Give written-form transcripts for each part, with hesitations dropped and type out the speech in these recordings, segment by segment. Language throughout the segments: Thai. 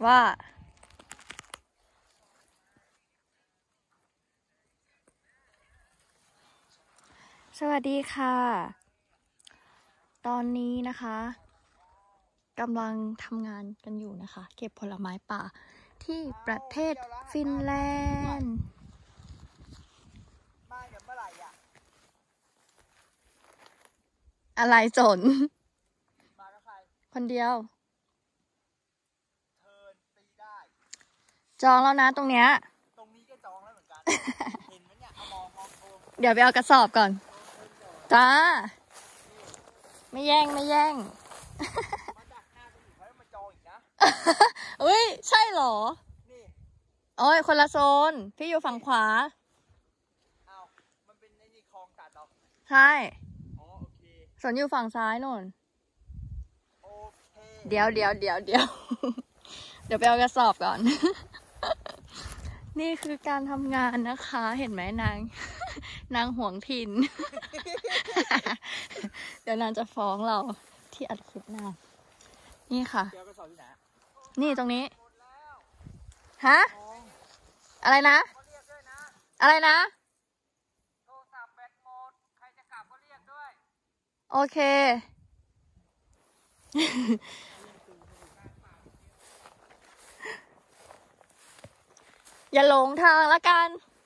ว่าสวัสดีค่ะตอนนี้นะคะกำลังทำงานกันอยู่นะคะเก็บผลไม้ป่าที่ประเทศฟินแลนด์มาเดี๋ยวเมื่อไหร่อ่ะอะไรจนมากับใครคนเดียวเทิร์นตีได้จองแล้วนะตรงเนี้ยตรงนี้ก็จองแล้วเหมือนกัน เห็นไหมเนี่ยเอามองโทงเดี๋ยวไปเอากระสอบก่อนจ้าไม่แย่งมาดักหน้าก็อยู่เขามาจองอีกนะอุ้ยใช่เหรอนี่โอ้ยคนละโซนพี่อยู่ฝั่งขวาเอามันเป็นไอ้นี่คลองตัดหรอใช่อ๋อโอเคส่วนอยู่ฝั่งซ้ายนู่นโอเคเดี๋ยว เดี๋ยวไปเอากระสอบก่อน นี่คือการทำงานนะคะเห็นไหมนางห่วงถิ่น เดี๋ยวนางจะฟ้องเราที่อัดคลิปนางนี่ค่ะเดี๋ยวกระสอบที่ไหนนี่ตรงนี้ฮะอะไรนะอะไรนะโทรศัพท์แบตหมดใครจะกลับก็เรียกด้วยโอเค อย่าหลงทางละกัน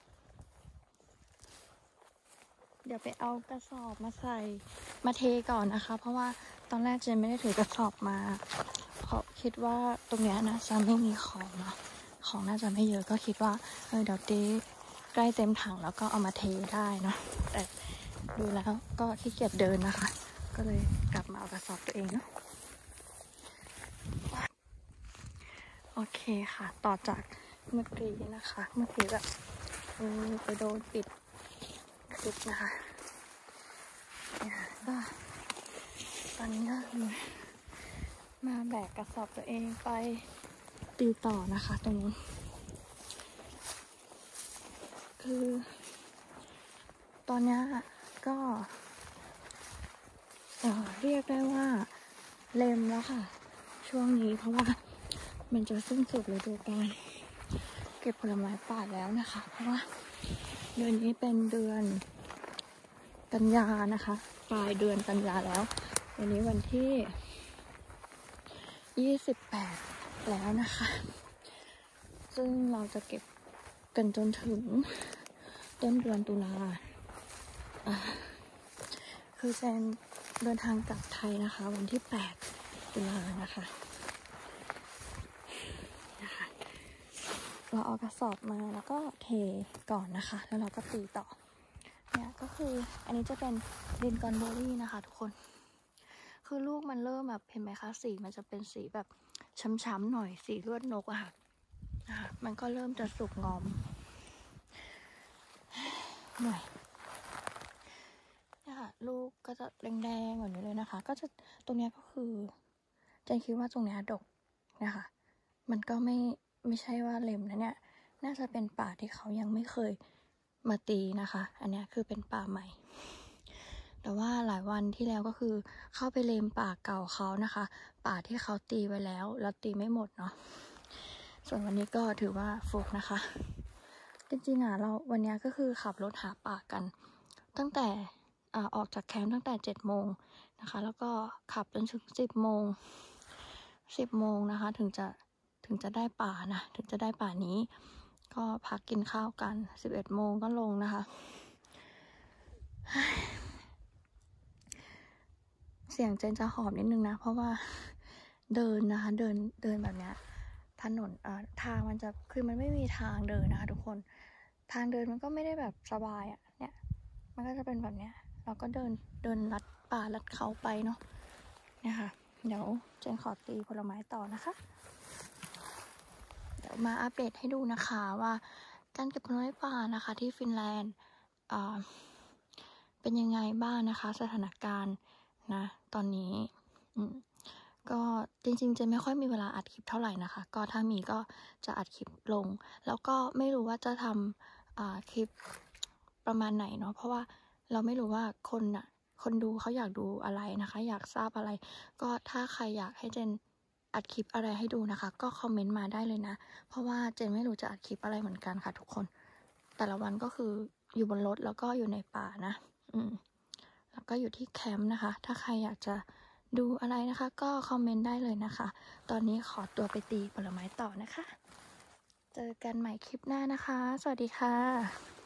เดี๋ยวไปเอากระสอบมาใส่มาเทก่อนนะคะเพราะว่าตอนแรกเจนไม่ได้ถือกระสอบมาเพราะคิดว่าตรงนี้นะจะไม่มีของเนาะของน่าจะไม่เยอะก็คิดว่าเดี๋ยวเทใกล้เต็มถังแล้วก็เอามาเทได้เนาะแต่ดูแล้วก็ขี้เกียจเดินนะคะก็เลยกลับมาเอากระสอบตัวเองเนาะโอเคค่ะต่อจากเมื่อกี้นะคะเมื่อกี้แบบไปโดนปิดคลิปนะคะก็ตอนนี้ก็มาแบกกระสอบตัวเองไปตีต่อนะคะตรงนี้คือตอนนี้ก็เรียกได้ว่าเล็มแล้วค่ะช่วงนี้เพราะว่ามันจะสิ้นสุดฤดูกาลเก็บผลไม้ป่าแล้วนะคะเพราะว่าเดือนนี้เป็นเดือนกันยานะคะปลายเดือนกันยาแล้ววันนี้วันที่28แล้วนะคะซึ่งเราจะเก็บกันจนถึงต้นเดือนตุลาคือแจนเดินทางกลับไทยนะคะวันที่8ตุลานะคะเราเอากระสอบมาแล้วก็เทก่อนนะคะแล้วเราก็ตีต่อเนี่ยก็คืออันนี้จะเป็นลินคอล์นเบอร์รี่นะคะทุกคนคือลูกมันเริ่มแบบเห็นไหมคะสีมันจะเป็นสีแบบช้ำๆหน่อยสีเลือดนกอะค่ะมันก็เริ่มจะสุกงอมหน่อยเนี่ยค่ะลูกก็จะแดงๆแบบนี้เลยนะคะก็จะตรงนี้ก็คือเจนคิดว่าตรงนี้ดกนะคะมันก็ไม่ใช่ว่าเล็มนะเนี่ยน่าจะเป็นป่าที่เขายังไม่เคยมาตีนะคะอันนี้คือเป็นป่าใหม่แต่ว่าหลายวันที่แล้วก็คือเข้าไปเลมป่าเก่าเขานะคะป่าที่เขาตีไว้แล้วตีไม่หมดเนาะส่วนวันนี้ก็ถือว่าฟุกนะคะจริงๆเราวันนี้ก็คือขับรถหาป่ากันตั้งแต่ออกจากแคมป์ตั้งแต่7 โมงนะคะแล้วก็ขับจนถึง10 โมงนะคะถึงจะได้ป่านะถึงจะได้ป่านี้ก็พักกินข้าวกัน11 โมงก็ลงนะคะเสียงเจนจะหอบนิดนึงนะเพราะว่าเดินนะคะเดินแบบเนี้ยถนนทางมันจะคือมันไม่มีทางเดินนะคะทุกคนทางเดินมันก็ไม่ได้แบบสบายเนี่ยมันก็จะเป็นแบบเนี้ยเราก็เดินลัดป่าลัดเขาไปเนาะเนี่ยค่ะเดี๋ยวเจนขอตีผลไม้ต่อนะคะเดี๋ยวมาอัปเดตให้ดูนะคะว่าการเก็บผลไม้ป่านะคะที่ฟินแลนด์เป็นยังไงบ้างนะคะสถานการณ์นะตอนนี้ก็จริงๆจะไม่ค่อยมีเวลาอัดคลิปเท่าไหร่นะคะก็ถ้ามีก็จะอัดคลิปลงแล้วก็ไม่รู้ว่าจะทำคลิปประมาณไหนเนาะเพราะว่าเราไม่รู้ว่าคนดูเขาอยากดูอะไรนะคะอยากทราบอะไรก็ถ้าใครอยากให้เจนอัดคลิปอะไรให้ดูนะคะ ก็คอมเมนต์มาได้เลยนะ เพราะว่าเจนไม่รู้จะอัดคลิปอะไรเหมือนกันค่ะทุกคน แต่ละวันก็คืออยู่บนรถแล้วก็อยู่ในป่านะแล้วก็อยู่ที่แคมป์นะคะ ถ้าใครอยากจะดูอะไรนะคะ ก็คอมเมนต์ได้เลยนะคะ ตอนนี้ขอตัวไปตีผลไม้ต่อนะคะ เจอกันใหม่คลิปหน้านะคะ สวัสดีค่ะ